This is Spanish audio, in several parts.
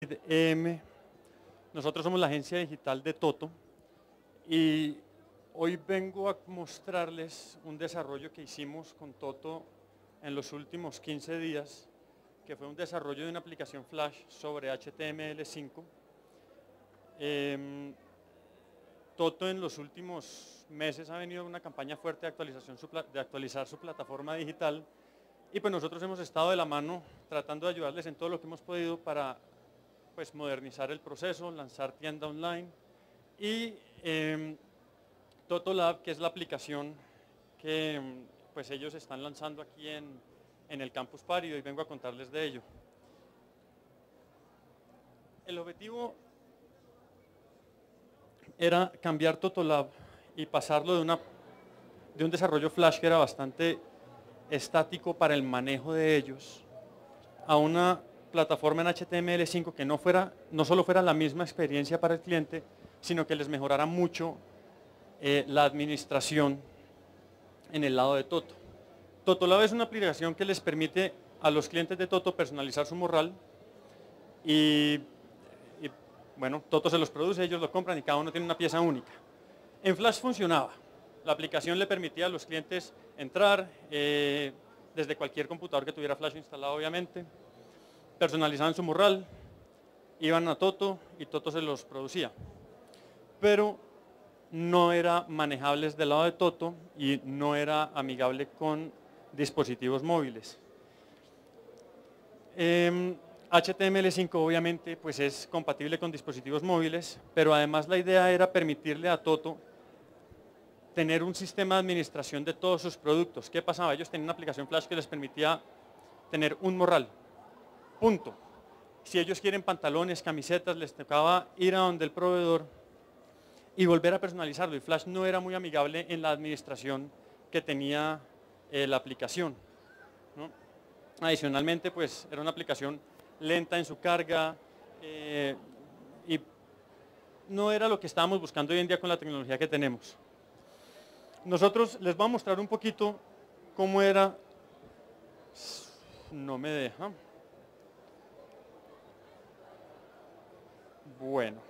David. Nosotros somos la agencia digital de Toto y hoy vengo a mostrarles un desarrollo que hicimos con Toto en los últimos 15 días, que fue un desarrollo de una aplicación Flash sobre HTML5. Toto en los últimos meses ha venido una campaña fuerte de actualizar su plataforma digital y pues nosotros hemos estado de la mano tratando de ayudarles en todo lo que hemos podido para pues modernizar el proceso, lanzar tienda online y Toto Lab, que es la aplicación que pues ellos están lanzando aquí en el Campus Party, y hoy vengo a contarles de ello. El objetivo era cambiar Toto Lab y pasarlo de un desarrollo Flash que era bastante estático para el manejo de ellos a una plataforma en HTML5 que no solo fuera la misma experiencia para el cliente, sino que les mejorara mucho la administración en el lado de Toto. Toto Lab es una aplicación que les permite a los clientes de Toto personalizar su morral y bueno, Toto se los produce, ellos lo compran y cada uno tiene una pieza única. En Flash funcionaba. La aplicación le permitía a los clientes entrar desde cualquier computador que tuviera Flash instalado, obviamente. Personalizaban su morral, iban a Toto y Toto se los producía. Pero no era manejable del lado de Toto y no era amigable con dispositivos móviles. HTML5 obviamente pues es compatible con dispositivos móviles, pero además la idea era permitirle a Toto tener un sistema de administración de todos sus productos. ¿Qué pasaba? Ellos tenían una aplicación Flash que les permitía tener un morral, punto. Si ellos quieren pantalones, camisetas, les tocaba ir a donde el proveedor y volver a personalizarlo, y Flash no era muy amigable en la administración que tenía la aplicación, ¿no? Adicionalmente pues era una aplicación lenta en su carga y no era lo que estábamos buscando hoy en día con la tecnología que tenemos. Nosotros les voy a mostrar un poquito cómo era. No me deja. Bueno,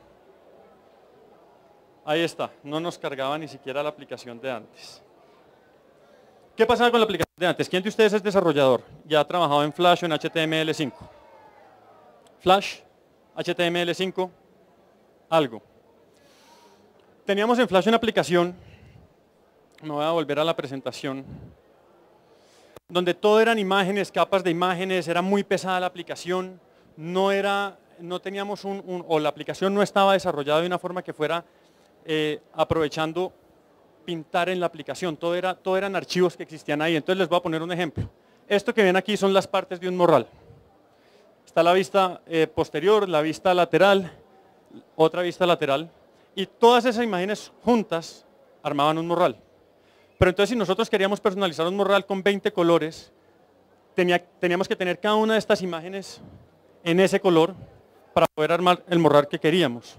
ahí está, no nos cargaba ni siquiera la aplicación de antes. ¿Qué pasaba con la aplicación de antes? ¿Quién de ustedes es desarrollador? ¿Ya ha trabajado en Flash o en HTML5? Flash, HTML5, algo. Teníamos en Flash una aplicación, me voy a volver a la presentación, donde todo eran imágenes, capas de imágenes, era muy pesada la aplicación, no teníamos o la aplicación no estaba desarrollada de una forma que fuera aprovechando pintar en la aplicación, todo eran archivos que existían ahí. Entonces les voy a poner un ejemplo. Esto que ven aquí son las partes de un morral. Está la vista posterior, la vista lateral, otra vista lateral, y todas esas imágenes juntas armaban un morral. Pero entonces si nosotros queríamos personalizar un morral con 20 colores, teníamos que tener cada una de estas imágenes en ese color para poder armar el morral que queríamos.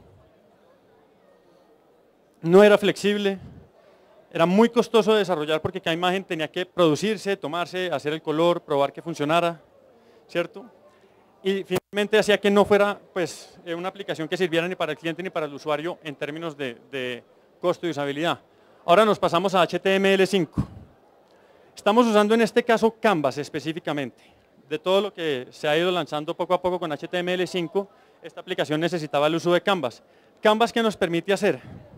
No era flexible, era muy costoso de desarrollar porque cada imagen tenía que producirse, tomarse, hacer el color, probar que funcionara, ¿cierto? Y finalmente hacía que no fuera pues, una aplicación que sirviera ni para el cliente ni para el usuario en términos de costo y usabilidad. Ahora nos pasamos a HTML5. Estamos usando en este caso Canvas específicamente. De todo lo que se ha ido lanzando poco a poco con HTML5, esta aplicación necesitaba el uso de Canvas. Canvas, ¿qué nos permite hacer?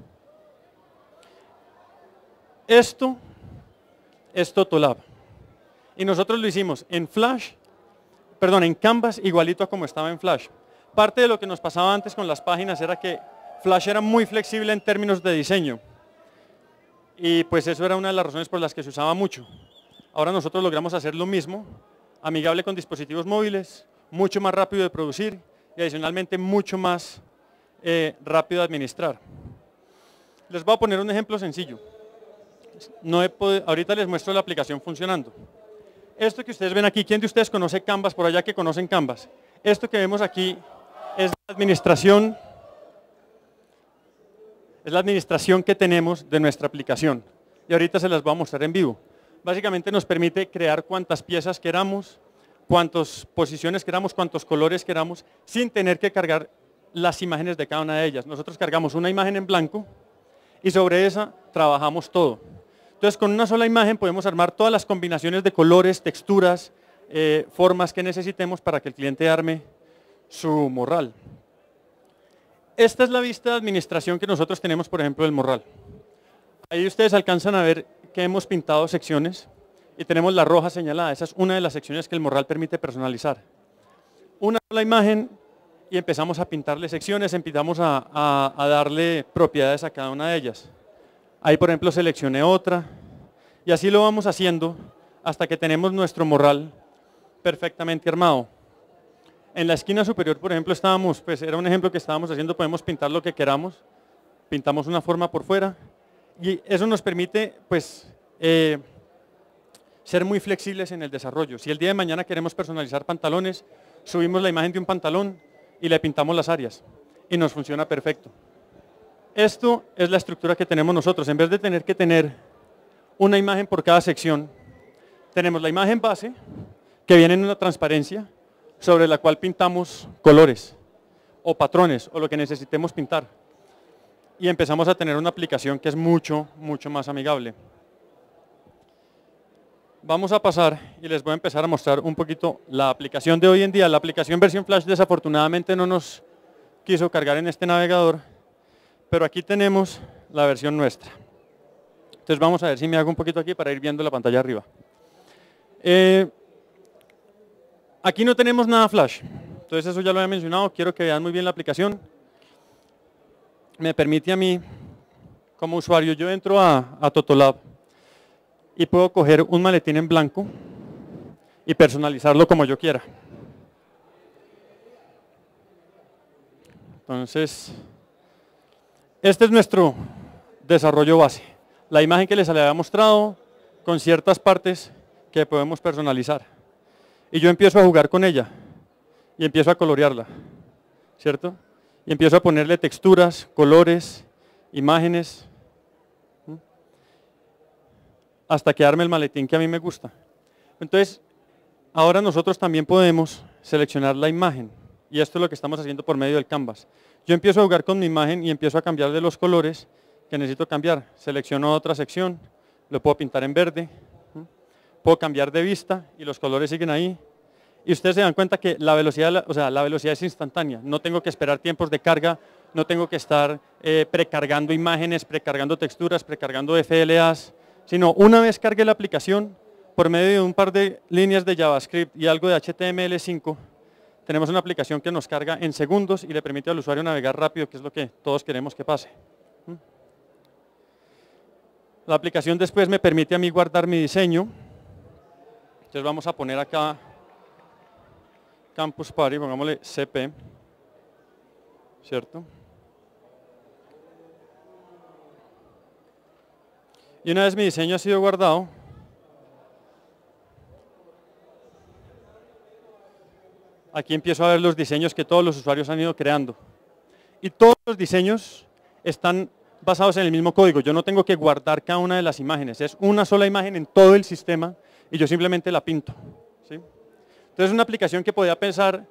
Esto es Toto Lab. Y nosotros lo hicimos en Canvas igualito a como estaba en Flash. Parte de lo que nos pasaba antes con las páginas era que Flash era muy flexible en términos de diseño. Y pues eso era una de las razones por las que se usaba mucho. Ahora nosotros logramos hacer lo mismo, amigable con dispositivos móviles, mucho más rápido de producir y adicionalmente mucho más rápido de administrar. Les voy a poner un ejemplo sencillo. Ahorita les muestro la aplicación funcionando. Esto que ustedes ven aquí, ¿quién de ustedes conoce Canvas por allá que conocen Canvas? Esto que vemos aquí es la administración que tenemos de nuestra aplicación. Y ahorita se las voy a mostrar en vivo. Básicamente nos permite crear cuantas piezas queramos, cuántas posiciones queramos, cuántos colores queramos, sin tener que cargar las imágenes de cada una de ellas. Nosotros cargamos una imagen en blanco y sobre esa trabajamos todo. Entonces, con una sola imagen podemos armar todas las combinaciones de colores, texturas, formas que necesitemos para que el cliente arme su morral. Esta es la vista de administración que nosotros tenemos, por ejemplo, del morral. Ahí ustedes alcanzan a ver que hemos pintado secciones y tenemos la roja señalada. Esa es una de las secciones que el morral permite personalizar. Una sola imagen y empezamos a pintarle secciones, empezamos a darle propiedades a cada una de ellas. Ahí, por ejemplo, seleccioné otra y así lo vamos haciendo hasta que tenemos nuestro morral perfectamente armado. En la esquina superior, por ejemplo, era un ejemplo que estábamos haciendo, podemos pintar lo que queramos, pintamos una forma por fuera y eso nos permite, pues, ser muy flexibles en el desarrollo. Si el día de mañana queremos personalizar pantalones, subimos la imagen de un pantalón y le pintamos las áreas y nos funciona perfecto. Esto es la estructura que tenemos nosotros. En vez de tener que tener una imagen por cada sección, tenemos la imagen base que viene en una transparencia sobre la cual pintamos colores o patrones o lo que necesitemos pintar. Y empezamos a tener una aplicación que es mucho, mucho más amigable. Vamos a pasar y les voy a empezar a mostrar un poquito la aplicación de hoy en día. La aplicación versión Flash desafortunadamente no nos quiso cargar en este navegador, pero aquí tenemos la versión nuestra. Entonces vamos a ver si me hago un poquito aquí para ir viendo la pantalla arriba. Aquí no tenemos nada Flash, entonces eso ya lo había mencionado, quiero que vean muy bien la aplicación. Me permite a mí, como usuario, yo entro a Totolab y puedo coger un maletín en blanco y personalizarlo como yo quiera. Entonces, este es nuestro desarrollo base. La imagen que les había mostrado con ciertas partes que podemos personalizar. Y yo empiezo a jugar con ella y empiezo a colorearla, ¿cierto? Y empiezo a ponerle texturas, colores, imágenes, hasta que arme el maletín que a mí me gusta. Entonces, ahora nosotros también podemos seleccionar la imagen y esto es lo que estamos haciendo por medio del Canvas. Yo empiezo a jugar con mi imagen y empiezo a cambiar de los colores que necesito cambiar. Selecciono otra sección, lo puedo pintar en verde, puedo cambiar de vista y los colores siguen ahí. Y ustedes se dan cuenta que la velocidad, la velocidad es instantánea. No tengo que esperar tiempos de carga, no tengo que estar precargando imágenes, precargando texturas, precargando FLAs, sino una vez cargue la aplicación, por medio de un par de líneas de JavaScript y algo de HTML5, tenemos una aplicación que nos carga en segundos y le permite al usuario navegar rápido, que es lo que todos queremos que pase. La aplicación después me permite a mí guardar mi diseño. Entonces vamos a poner acá Campus Party, pongámosle CP, ¿cierto? Y una vez mi diseño ha sido guardado, aquí empiezo a ver los diseños que todos los usuarios han ido creando. Y todos los diseños están basados en el mismo código. Yo no tengo que guardar cada una de las imágenes. Es una sola imagen en todo el sistema y yo simplemente la pinto, ¿sí? Entonces es una aplicación que podía pesar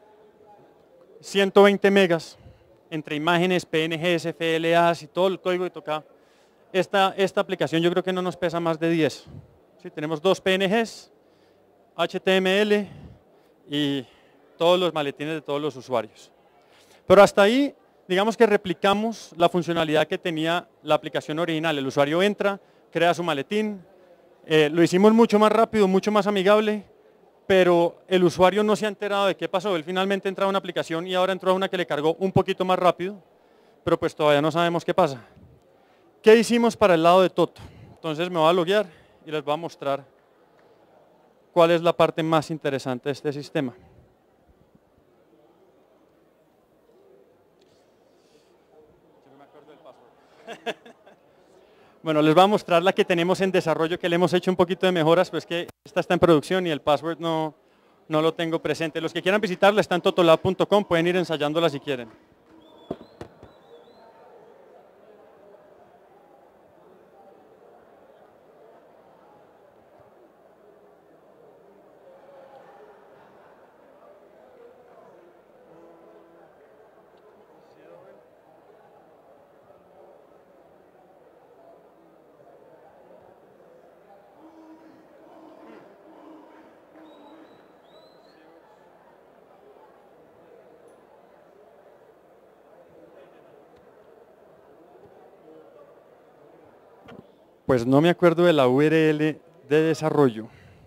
120 megas entre imágenes, PNGs, FLAs y todo el código que tocaba. Esta aplicación yo creo que no nos pesa más de 10. ¿Sí? Tenemos 2 PNGs, HTML y todos los maletines de todos los usuarios. Pero hasta ahí, digamos que replicamos la funcionalidad que tenía la aplicación original. El usuario entra, crea su maletín, lo hicimos mucho más rápido, mucho más amigable, pero el usuario no se ha enterado de qué pasó. Él finalmente entró a una aplicación y ahora entró a una que le cargó un poquito más rápido, pero pues todavía no sabemos qué pasa. ¿Qué hicimos para el lado de Toto? Entonces me voy a loguear y les voy a mostrar cuál es la parte más interesante de este sistema. Bueno, les voy a mostrar la que tenemos en desarrollo, que le hemos hecho un poquito de mejoras, pues que esta está en producción y el password no lo tengo presente. Los que quieran visitarla está en totolab.com, pueden ir ensayándola si quieren. Pues no me acuerdo de la URL de desarrollo.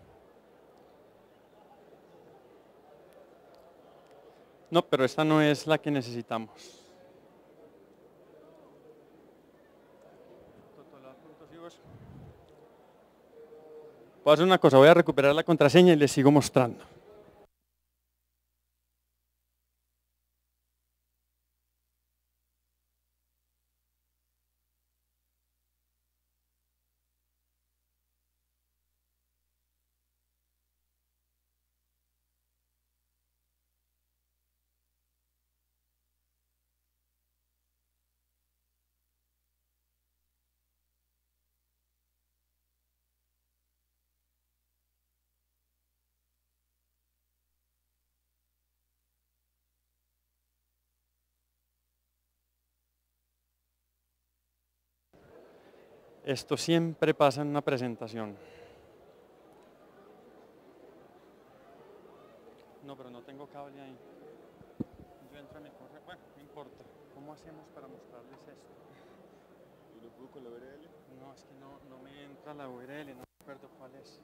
No, pero esta no es la que necesitamos. Voy a hacer una cosa, voy a recuperar la contraseña y les sigo mostrando. Esto siempre pasa en una presentación. No, pero no tengo cable ahí. Yo entro a mi correo. Bueno, no importa. ¿Cómo hacemos para mostrarles esto? ¿Y lo puedo con la URL? No, es que no me entra la URL, no me acuerdo cuál es.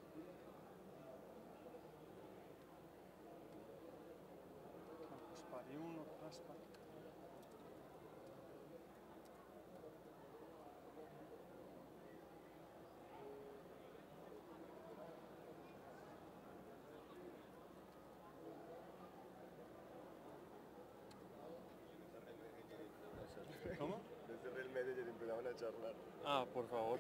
Campus Party 1, Passport. ¿Cómo? Desde Real Manager empezaban a charlar. Ah, por favor.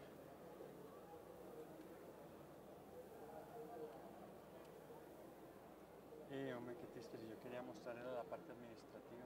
Hombre, qué triste, yo quería mostrar era la parte administrativa.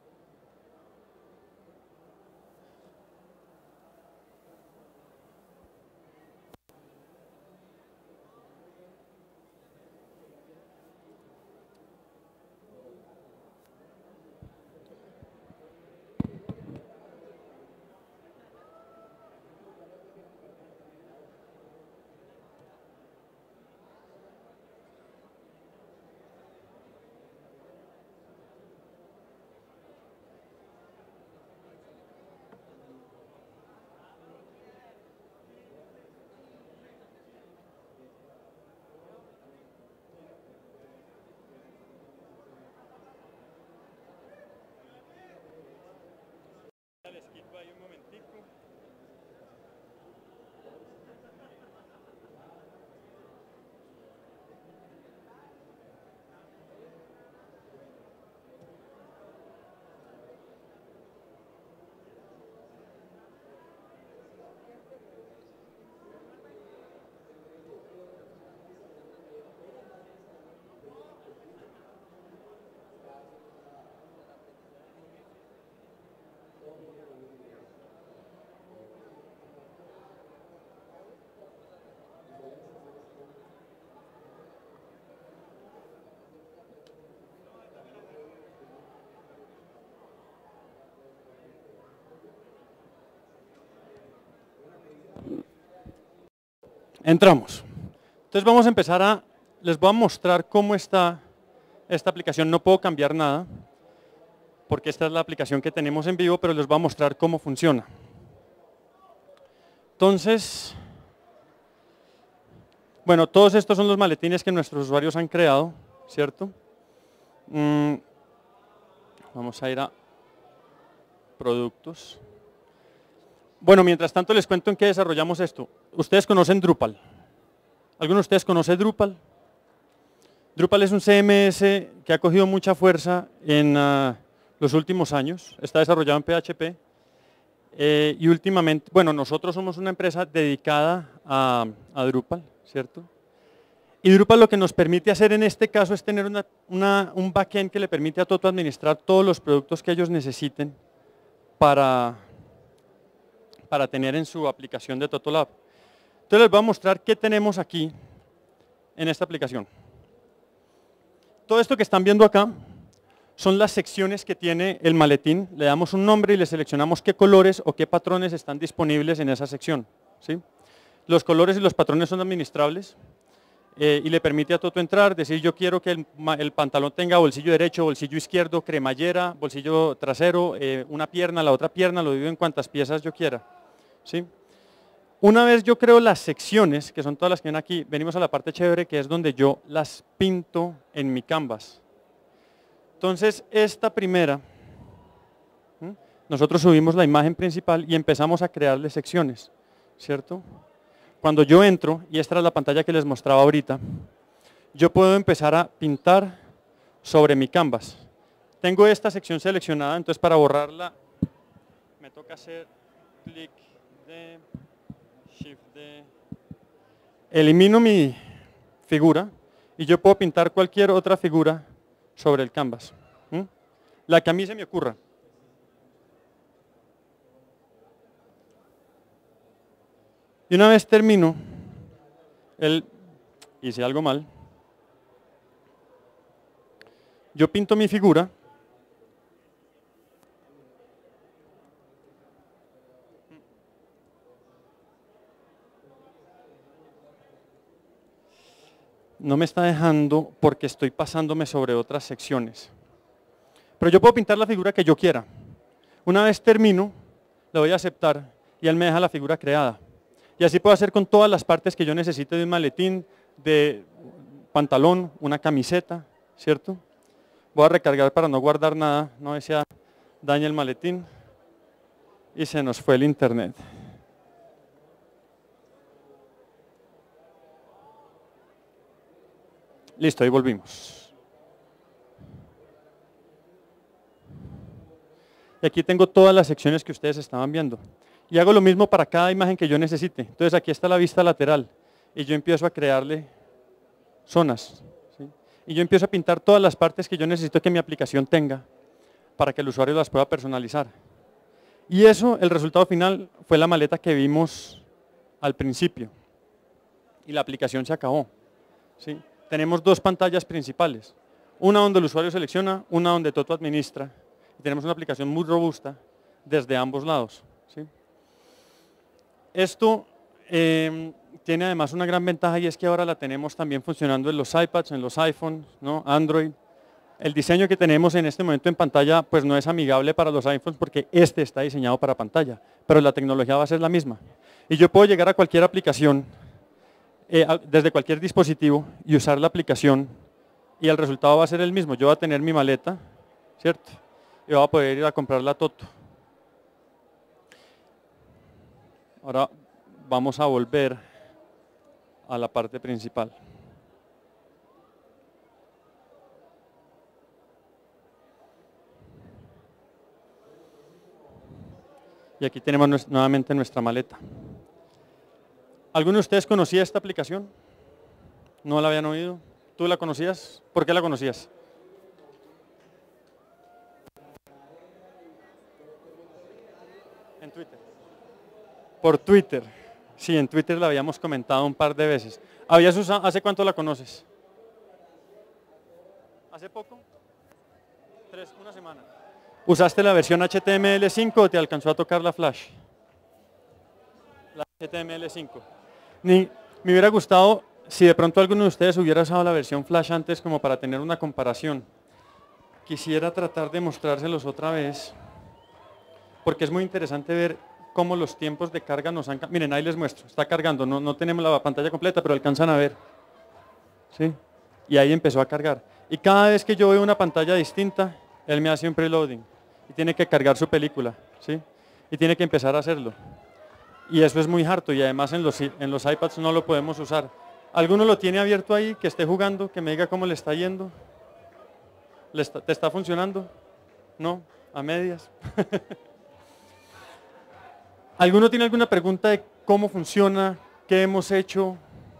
Les quito ahí un momentico. Entramos. Entonces vamos a empezar les voy a mostrar cómo está esta aplicación. No puedo cambiar nada, porque esta es la aplicación que tenemos en vivo, pero les voy a mostrar cómo funciona. Entonces, bueno, todos estos son los maletines que nuestros usuarios han creado, ¿cierto? Vamos a ir a productos. Bueno, mientras tanto les cuento en qué desarrollamos esto. Ustedes conocen Drupal. ¿Alguno de ustedes conoce Drupal? Drupal es un CMS que ha cogido mucha fuerza en los últimos años. Está desarrollado en PHP. Y últimamente, bueno, nosotros somos una empresa dedicada a Drupal, ¿cierto? Y Drupal lo que nos permite hacer en este caso es tener un backend que le permite a Toto administrar todos los productos que ellos necesiten para tener en su aplicación de TotoLab. Entonces les voy a mostrar qué tenemos aquí en esta aplicación. Todo esto que están viendo acá son las secciones que tiene el maletín. Le damos un nombre y le seleccionamos qué colores o qué patrones están disponibles en esa sección, ¿sí? Los colores y los patrones son administrables y le permite a Toto entrar, decir yo quiero que el pantalón tenga bolsillo derecho, bolsillo izquierdo, cremallera, bolsillo trasero, una pierna, la otra pierna, lo divido en cuantas piezas yo quiera, ¿sí? Una vez yo creo las secciones, que son todas las que ven aquí, venimos a la parte chévere, que es donde yo las pinto en mi canvas. Entonces, esta primera, nosotros subimos la imagen principal y empezamos a crearle secciones, ¿cierto? Cuando yo entro, y esta era la pantalla que les mostraba ahorita, yo puedo empezar a pintar sobre mi canvas. Tengo esta sección seleccionada, entonces para borrarla me toca hacer clic de shift de, elimino mi figura y yo puedo pintar cualquier otra figura sobre el canvas, la que a mí se me ocurra. Y una vez termino, hice algo mal, yo pinto mi figura, no me está dejando porque estoy pasándome sobre otras secciones. Pero yo puedo pintar la figura que yo quiera. Una vez termino, le voy a aceptar y él me deja la figura creada. Y así puedo hacer con todas las partes que yo necesite de un maletín, de pantalón, una camiseta, ¿cierto? Voy a recargar para no guardar nada, no desea dañe el maletín. Y se nos fue el internet. Listo, ahí volvimos. Y aquí tengo todas las secciones que ustedes estaban viendo. Y hago lo mismo para cada imagen que yo necesite. Entonces aquí está la vista lateral. Y yo empiezo a crearle zonas. ¿Sí? Y yo empiezo a pintar todas las partes que yo necesito que mi aplicación tenga para que el usuario las pueda personalizar. Y eso, el resultado final, fue la maleta que vimos al principio. Y la aplicación se acabó. ¿Sí? Tenemos dos pantallas principales. Una donde el usuario selecciona, una donde Toto administra. Y tenemos una aplicación muy robusta desde ambos lados. ¿Sí? Esto tiene además una gran ventaja y es que ahora la tenemos también funcionando en los iPads, en los iPhones, ¿no? Android. El diseño que tenemos en este momento en pantalla pues no es amigable para los iPhones porque este está diseñado para pantalla, pero la tecnología va a ser la misma. Y yo puedo llegar a cualquier aplicación, desde cualquier dispositivo y usar la aplicación y el resultado va a ser el mismo. Yo voy a tener mi maleta, ¿cierto? Y voy a poder ir a comprar la Toto. Ahora vamos a volver a la parte principal. Y aquí tenemos nuevamente nuestra maleta. ¿Alguno de ustedes conocía esta aplicación? ¿No la habían oído? ¿Tú la conocías? ¿Por qué la conocías? En Twitter. Por Twitter. Sí, en Twitter la habíamos comentado un par de veces. ¿Hace cuánto la conoces? ¿Hace poco? Una semana. ¿Usaste la versión HTML5 o te alcanzó a tocar la Flash? La HTML5. Me hubiera gustado si de pronto alguno de ustedes hubiera usado la versión Flash antes como para tener una comparación. Quisiera tratar de mostrárselos otra vez porque es muy interesante ver cómo los tiempos de carga nos han cambiado. Miren, ahí les muestro, está cargando, no tenemos la pantalla completa, pero alcanzan a ver. ¿Sí? Y ahí empezó a cargar. Y cada vez que yo veo una pantalla distinta, él me hace un preloading y tiene que cargar su película. ¿Sí? Y tiene que empezar a hacerlo. Y eso es muy harto y además en los iPads no lo podemos usar. ¿Alguno lo tiene abierto ahí, que esté jugando, que me diga cómo le está yendo? ¿Te está funcionando? ¿No? ¿A medias? ¿Alguno tiene alguna pregunta de cómo funciona? ¿Qué hemos hecho?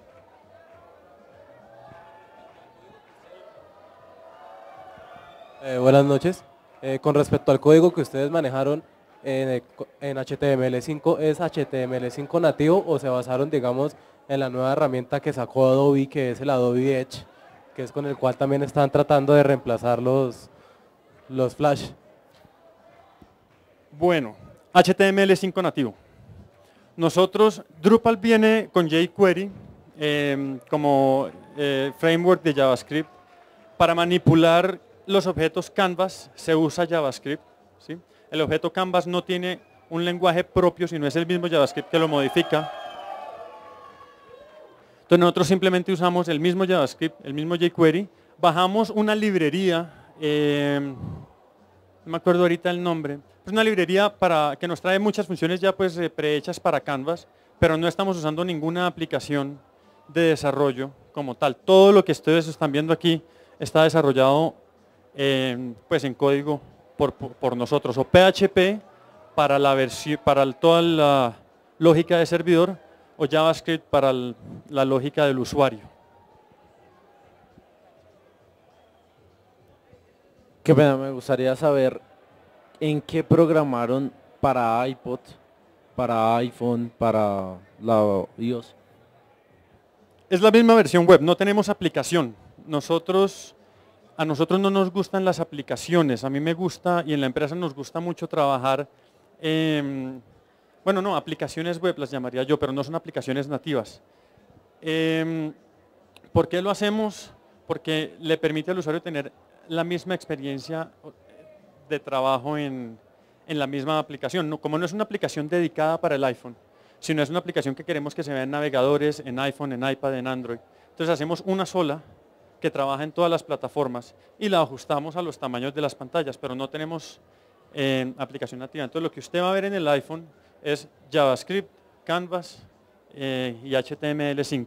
Buenas noches. Con respecto al código que ustedes manejaron en HTML5, ¿es HTML5 nativo o se basaron, digamos, en la nueva herramienta que sacó Adobe, que es el Adobe Edge, que es con el cual también están tratando de reemplazar los Flash? Bueno, HTML5 nativo. Nosotros, Drupal viene con jQuery como framework de JavaScript. Para manipular los objetos Canvas se usa JavaScript. ¿Sí? El objeto Canvas no tiene un lenguaje propio, sino es el mismo JavaScript que lo modifica. Entonces nosotros simplemente usamos el mismo JavaScript, el mismo jQuery, bajamos una librería, no me acuerdo ahorita el nombre, es una librería que nos trae muchas funciones ya pues prehechas para Canvas, pero no estamos usando ninguna aplicación de desarrollo como tal. Todo lo que ustedes están viendo aquí está desarrollado pues en código por nosotros, o PHP para toda la lógica de servidor, o JavaScript para la lógica del usuario. Qué pena, me gustaría saber en qué programaron para iPod, para iPhone, para la iOS. Es la misma versión web, no tenemos aplicación. A nosotros no nos gustan las aplicaciones, a mí me gusta y en la empresa nos gusta mucho trabajar, bueno no, aplicaciones web las llamaría yo, pero no son aplicaciones nativas. ¿Por qué lo hacemos? Porque le permite al usuario tener la misma experiencia de trabajo en la misma aplicación. Como no es una aplicación dedicada para el iPhone, sino es una aplicación que queremos que se vea en navegadores, en iPhone, en iPad, en Android. Entonces hacemos una sola que trabaja en todas las plataformas y la ajustamos a los tamaños de las pantallas, pero no tenemos aplicación nativa. Entonces lo que usted va a ver en el iPhone es JavaScript, Canvas y HTML5.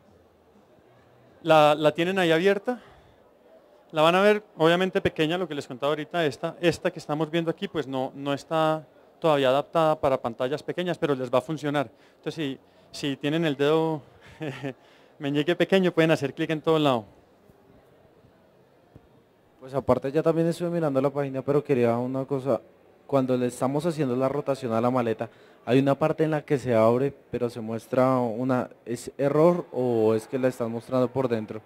¿La tienen ahí abierta? La van a ver obviamente pequeña, lo que les contaba ahorita, esta que estamos viendo aquí pues no está todavía adaptada para pantallas pequeñas, pero les va a funcionar. Entonces si tienen el dedo meñique pequeño pueden hacer clic en todo lado. Pues aparte ya también estuve mirando la página, pero quería una cosa. Cuando le estamos haciendo la rotación a la maleta, hay una parte en la que se abre, pero se muestra ¿es error o es que la están mostrando por dentro?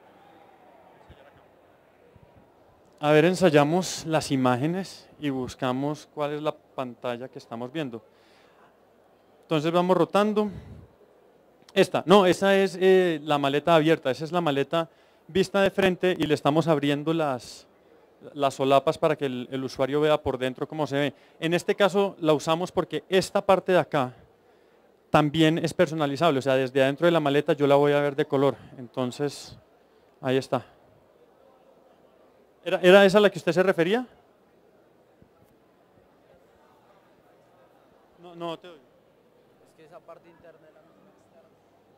A ver, ensayamos las imágenes y buscamos cuál es la pantalla que estamos viendo. Entonces vamos rotando. Esa es la maleta abierta, esa es la maleta vista de frente y le estamos abriendo las solapas para que el usuario vea por dentro cómo se ve. En este caso la usamos porque esta parte de acá también es personalizable, o sea, desde adentro de la maleta yo la voy a ver de color. Entonces, ahí está. ¿Era esa a la que usted se refería? No te oigo. Es que esa parte interna de la misma externa.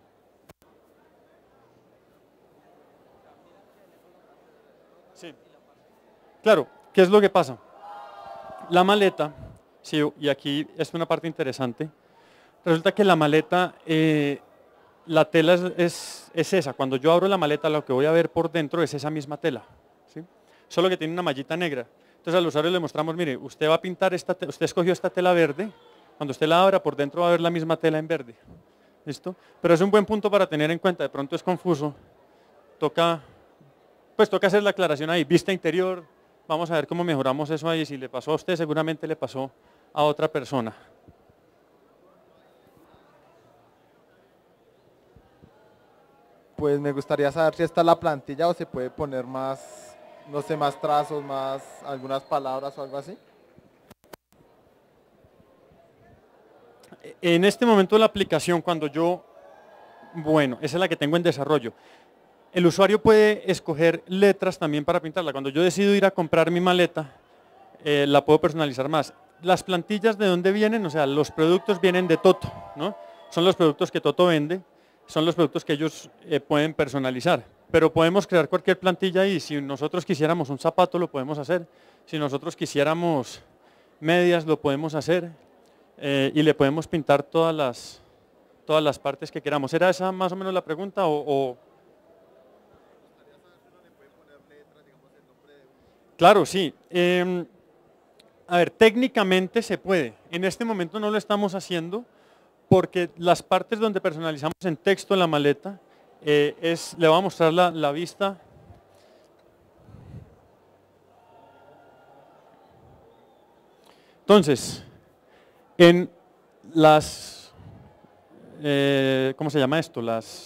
Sí. Claro, ¿qué es lo que pasa? La maleta, sí, y aquí es una parte interesante, resulta que la maleta, la tela es esa, cuando yo abro la maleta lo que voy a ver por dentro es esa misma tela, ¿sí? Solo que tiene una mallita negra. Entonces al usuario le mostramos, mire, usted va a pintar usted escogió esta tela verde, cuando usted la abra por dentro va a ver la misma tela en verde, ¿listo? Pero es un buen punto para tener en cuenta, de pronto es confuso, toca hacer la aclaración ahí, vista interior. Vamos a ver cómo mejoramos eso ahí. Si le pasó a usted, seguramente le pasó a otra persona. Pues me gustaría saber si está la plantilla o se puede poner más, no sé, más trazos, más algunas palabras o algo así. En este momento la aplicación, esa es la que tengo en desarrollo. El usuario puede escoger letras también para pintarla. Cuando yo decido ir a comprar mi maleta, la puedo personalizar más. Las plantillas, ¿de dónde vienen? O sea, los productos vienen de Toto, ¿no? Son los productos que Toto vende, son los productos que ellos pueden personalizar. Pero podemos crear cualquier plantilla y si nosotros quisiéramos un zapato, lo podemos hacer. Si nosotros quisiéramos medias, lo podemos hacer. Y le podemos pintar todas las partes que queramos. ¿Era esa más o menos la pregunta o...? Claro, sí. A ver, técnicamente se puede. En este momento no lo estamos haciendo porque las partes donde personalizamos en texto la maleta, le voy a mostrar la vista. Entonces, en las, ¿cómo se llama esto?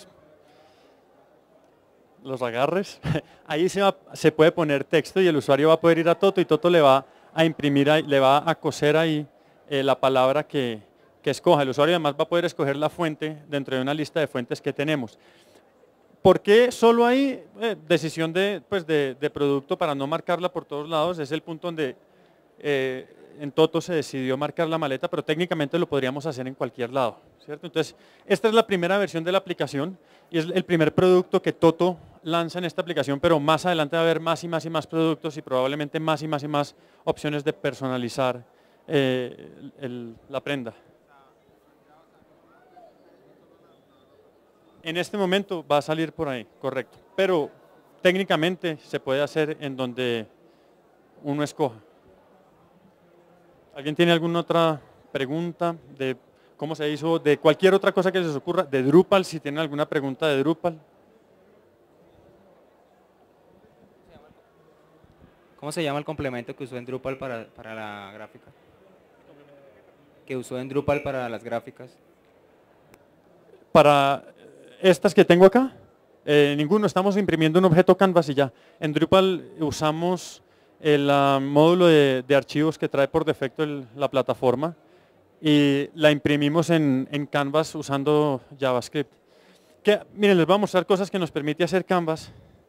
Los agarres, ahí se puede poner texto y el usuario va a poder ir a Toto y Toto le va a imprimir, le va a coser ahí la palabra que escoja. El usuario además va a poder escoger la fuente dentro de una lista de fuentes que tenemos. ¿Por qué solo ahí? Decisión pues de producto para no marcarla por todos lados. Es el punto donde en Toto se decidió marcar la maleta, pero técnicamente lo podríamos hacer en cualquier lado, ¿cierto? Entonces, esta es la primera versión de la aplicación y es el primer producto que Toto lanza en esta aplicación, pero más adelante va a haber más y más y más productos y probablemente más y más y más opciones de personalizar la prenda. En este momento va a salir por ahí, correcto, pero técnicamente se puede hacer en donde uno escoja. ¿Alguien tiene alguna otra pregunta de cómo se hizo, de cualquier otra cosa que se les ocurra, de Drupal, si tienen alguna pregunta de Drupal? ¿Cómo se llama el complemento que usó en Drupal para la gráfica? Que usó en Drupal para las gráficas. Para estas que tengo acá, ninguno, estamos imprimiendo un objeto Canvas y ya. En Drupal usamos el módulo de archivos que trae por defecto la plataforma y la imprimimos en Canvas usando JavaScript. Miren, les voy a mostrar cosas que nos permite hacer Canvas.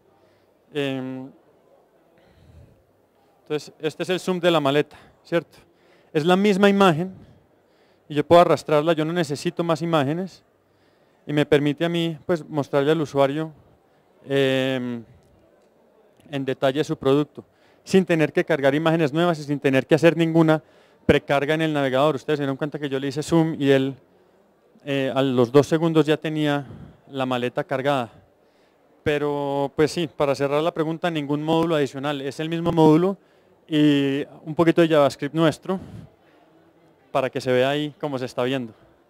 Entonces, este es el zoom de la maleta, ¿cierto? Es la misma imagen y yo puedo arrastrarla, yo no necesito más imágenes y me permite a mí pues, mostrarle al usuario en detalle su producto, sin tener que cargar imágenes nuevas y sin tener que hacer ninguna precarga en el navegador. Ustedes se dieron cuenta que yo le hice zoom y él a los 2 segundos ya tenía la maleta cargada. Pero pues sí, para cerrar la pregunta, ningún módulo adicional, es el mismo módulo y un poquito de JavaScript nuestro para que se vea ahí cómo se está viendo.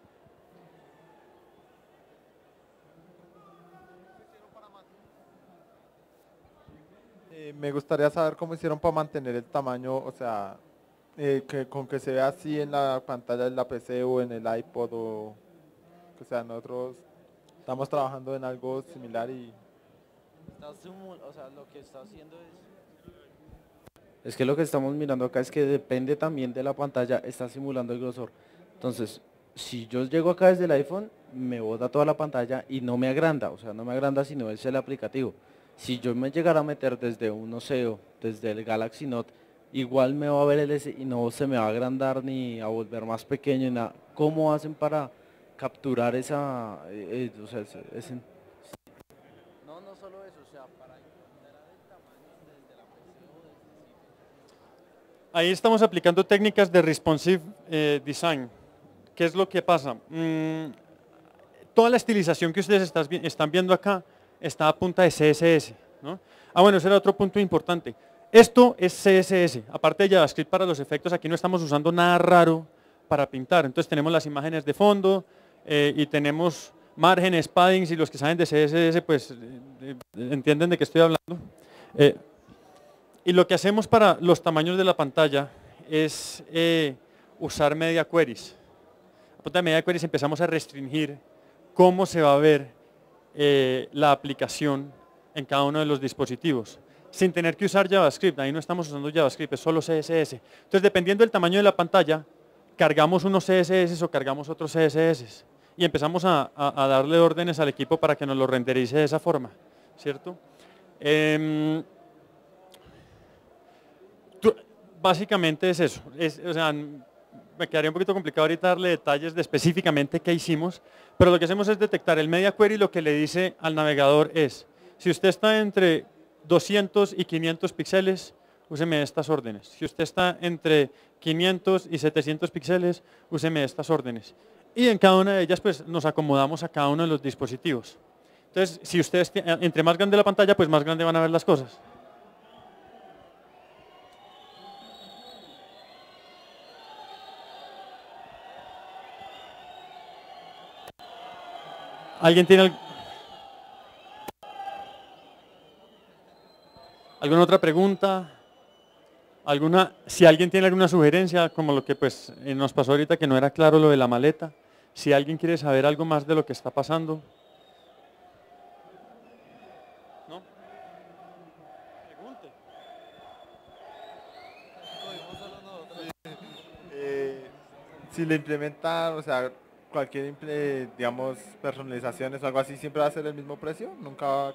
Me gustaría saber cómo hicieron para mantener el tamaño, o sea, con que se vea así en la pantalla de la PC o en el iPod, o sea, nosotros estamos trabajando en algo similar y... O sea, lo que está haciendo es que lo que estamos mirando acá es que depende también de la pantalla, está simulando el grosor. Entonces, si yo llego acá desde el iPhone, me bota toda la pantalla y no me agranda, o sea, no me agranda sino es el aplicativo. Si yo me llegara a meter desde un Oseo, desde el Galaxy Note, igual me va a ver el S y no se me va a agrandar ni a volver más pequeño ni nada. ¿Cómo hacen para capturar esa, o sea, No, no solo eso, o sea, para encontrar el tamaño desde la PC o desde... Ahí estamos aplicando técnicas de responsive design. ¿Qué es lo que pasa? Toda la estilización que ustedes están viendo acá está a punta de CSS, ¿no? Bueno, ese era otro punto importante. Esto es CSS, aparte de JavaScript para los efectos, aquí no estamos usando nada raro para pintar. Entonces tenemos las imágenes de fondo y tenemos márgenes, paddings, y los que saben de CSS pues entienden de qué estoy hablando. Y lo que hacemos para los tamaños de la pantalla es usar media queries. A punta de media queries empezamos a restringir cómo se va a ver la aplicación en cada uno de los dispositivos, sin tener que usar JavaScript. Ahí no estamos usando JavaScript, es solo CSS. Entonces, dependiendo del tamaño de la pantalla, cargamos unos CSS o cargamos otros CSS y empezamos a darle órdenes al equipo para que nos lo renderice de esa forma, ¿cierto? Básicamente es eso. O sea, me quedaría un poquito complicado ahorita darle detalles de específicamente qué hicimos, pero lo que hacemos es detectar el media query y lo que le dice al navegador es, si usted está entre 200 y 500 píxeles, úseme estas órdenes. Si usted está entre 500 y 700 píxeles, úseme estas órdenes. Y en cada una de ellas pues nos acomodamos a cada uno de los dispositivos. Entonces, si ustedes, entre más grande la pantalla, pues más grande van a ver las cosas. ¿Alguien tiene alguna otra pregunta? Si alguien tiene alguna sugerencia, como lo que pues nos pasó ahorita que no era claro lo de la maleta, si alguien quiere saber algo más de lo que está pasando. ¿No? Pregunte. Si le implementan, o sea, cualquier, digamos, personalizaciones o algo así, siempre va a ser el mismo precio? Nunca va...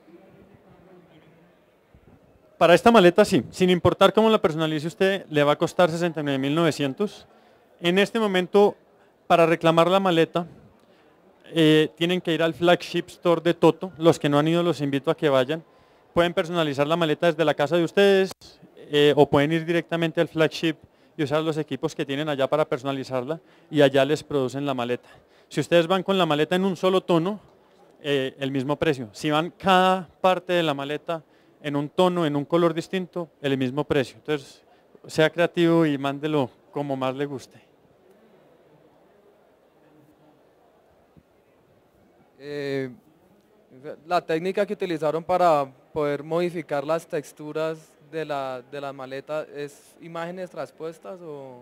Para esta maleta sí, sin importar cómo la personalice usted, le va a costar 69.900. En este momento, para reclamar la maleta, tienen que ir al flagship store de Toto. Los que no han ido los invito a que vayan. Pueden personalizar la maleta desde la casa de ustedes o pueden ir directamente al flagship y usar los equipos que tienen allá para personalizarla y allá les producen la maleta. Si ustedes van con la maleta en un solo tono, el mismo precio. Si van cada parte de la maleta en un tono, en un color distinto, el mismo precio. Entonces, sea creativo y mándelo como más le guste. La técnica que utilizaron para poder modificar las texturas de la maleta, ¿es imágenes traspuestas o...?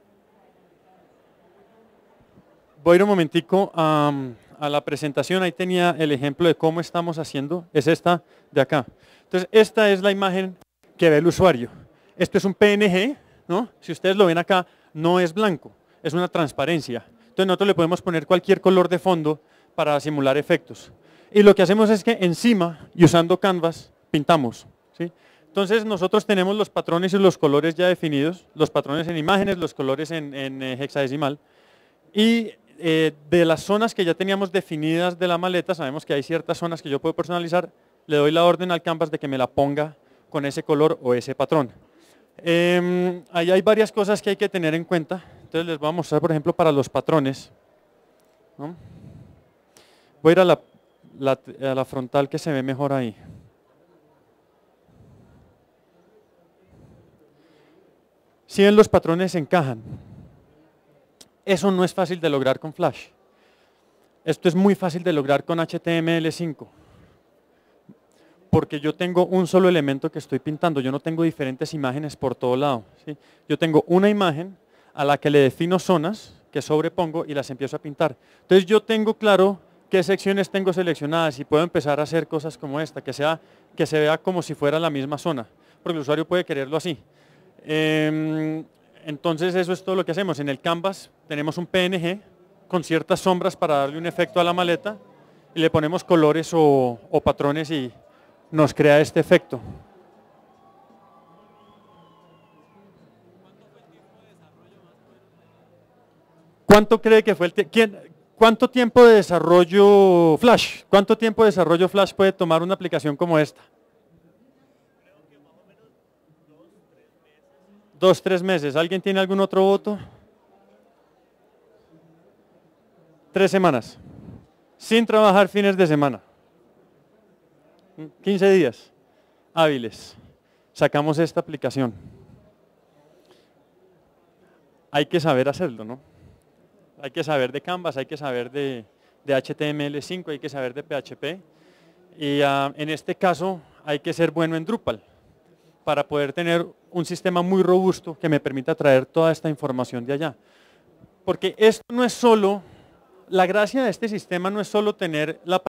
Voy a ir un momentico a la presentación, ahí tenía el ejemplo de cómo estamos haciendo, es esta de acá. Entonces, esta es la imagen que ve el usuario. Esto es un PNG, ¿no? Si ustedes lo ven acá, no es blanco, es una transparencia. Entonces, nosotros le podemos poner cualquier color de fondo para simular efectos. Y lo que hacemos es que encima, y usando Canvas, pintamos, ¿sí? Entonces, nosotros tenemos los patrones y los colores ya definidos, los patrones en imágenes, los colores en hexadecimal. Y de las zonas que ya teníamos definidas de la maleta, sabemos que hay ciertas zonas que yo puedo personalizar, le doy la orden al Canvas de que me la ponga con ese color o ese patrón. Ahí hay varias cosas que hay que tener en cuenta, entonces les voy a mostrar, por ejemplo, para los patrones, ¿no? Voy a ir a la frontal que se ve mejor ahí. Si ven, los patrones encajan. Eso no es fácil de lograr con Flash. Esto es muy fácil de lograr con HTML5. Porque yo tengo un solo elemento que estoy pintando, yo no tengo diferentes imágenes por todo lado, ¿sí? Yo tengo una imagen a la que le defino zonas que sobrepongo y las empiezo a pintar. Entonces yo tengo claro qué secciones tengo seleccionadas y puedo empezar a hacer cosas como esta, que se vea como si fuera la misma zona, porque el usuario puede quererlo así. Entonces eso es todo lo que hacemos. En el Canvas tenemos un PNG con ciertas sombras para darle un efecto a la maleta y le ponemos colores o patrones y nos crea este efecto. ¿Cuánto cree que fue ¿Cuánto tiempo de desarrollo Flash? ¿Cuánto tiempo de desarrollo Flash puede tomar una aplicación como esta? 2-3 meses. ¿Alguien tiene algún otro voto? 3 semanas. Sin trabajar fines de semana. 15 días hábiles. Sacamos esta aplicación. Hay que saber hacerlo, ¿no? Hay que saber de Canvas, hay que saber de HTML5, hay que saber de PHP. Y en este caso hay que ser bueno en Drupal para poder tener un sistema muy robusto que me permita traer toda esta información de allá. Porque esto no es solo, la gracia de este sistema no es solo tener la